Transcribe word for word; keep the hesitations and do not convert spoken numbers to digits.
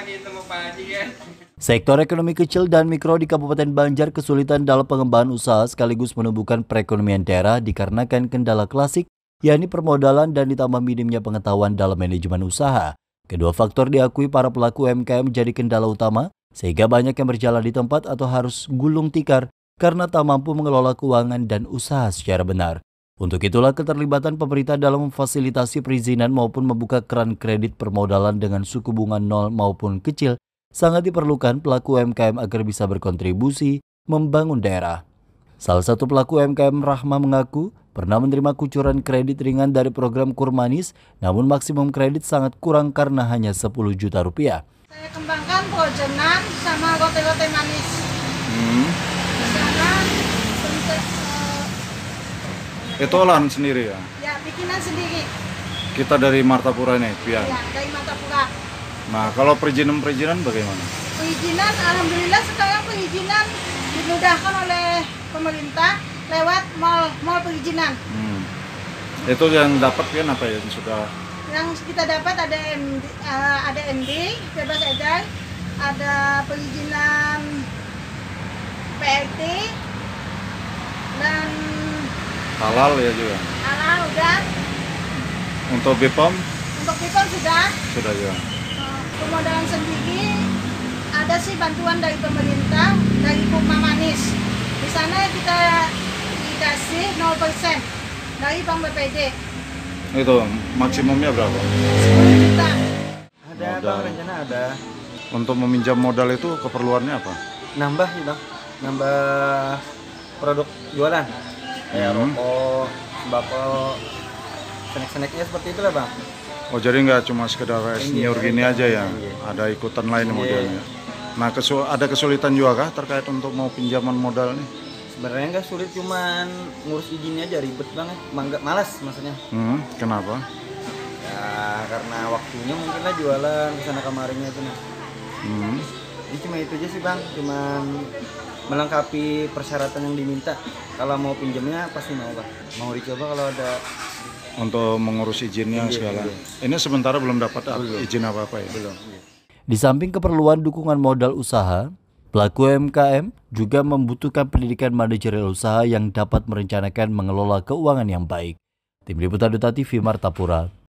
Sektor ekonomi kecil dan mikro di Kabupaten Banjar kesulitan dalam pengembangan usaha sekaligus menumbuhkan perekonomian daerah dikarenakan kendala klasik, yakni permodalan dan ditambah minimnya pengetahuan dalam manajemen usaha. Kedua faktor diakui para pelaku U M K M menjadi kendala utama, sehingga banyak yang berjalan di tempat atau harus gulung tikar karena tak mampu mengelola keuangan dan usaha secara benar. Untuk itulah keterlibatan pemerintah dalam memfasilitasi perizinan maupun membuka keran kredit permodalan dengan suku bunga nol maupun kecil sangat diperlukan pelaku U M K M agar bisa berkontribusi membangun daerah. Salah satu pelaku U M K M Rahma mengaku pernah menerima kucuran kredit ringan dari program Kurmanis, namun maksimum kredit sangat kurang karena hanya sepuluh juta rupiah. Saya kembangkan projenan sama lote-lote manis. Hmm. Di sana bentuk, uh, itu olahan sendiri ya? Ya, bikinan sendiri. Kita dari Martapura ini, Pian? Ya, dari Martapura. Nah, kalau perizinan-perizinan bagaimana? Perizinan, alhamdulillah sekarang perizinan dimudahkan oleh pemerintah lewat mall mall perizinan. Hmm. Itu yang dapat Pian apa ya sudah? Yang kita dapat ada M D, uh, ada M D bebas edar, ada perizinan P R T dan halal ya juga. Halal udah. Untuk B P O M? Untuk B P O M sudah. Sudah juga. Uh, pemodalan sendiri ada sih bantuan dari pemerintah dari Kurma Manis. Di sana kita dikasih nol persen dari Bank B P D. Itu maksimumnya berapa? sepuluh juta. Ada Bang, rencana ada. Untuk meminjam modal itu keperluannya apa? Nambah sih Bang, nambah produk jualan. Kayak Hmm. rokok, sembako, snack-snacknya seperti itulah Bang. Oh jadi nggak cuma sekedar senior Iya, gini iya, aja ya? iya. Ada ikutan lain Iya. modelnya. Nah kesu ada kesulitan juga kah terkait untuk mau pinjaman modal nih? Sebenarnya nggak sulit, cuman ngurus izinnya aja ribet banget, mangga malas maksudnya. Hmm, kenapa? Ya karena waktunya mungkin lah jualan kesana kemarinnya itu nah. Hmm. Ini cuma itu aja sih Bang, cuman melengkapi persyaratan yang diminta. Kalau mau pinjamnya pasti mau Bang. Mau dicoba kalau ada Untuk mengurus izinnya Iya, segala. iya. Ini sementara belum dapat Belum. izin apa-apa ya? belum. Iya. Di samping keperluan dukungan modal usaha, pelaku U M K M juga membutuhkan pendidikan manajerial usaha yang dapat merencanakan mengelola keuangan yang baik. Tim Liputan Duta T V Martapura.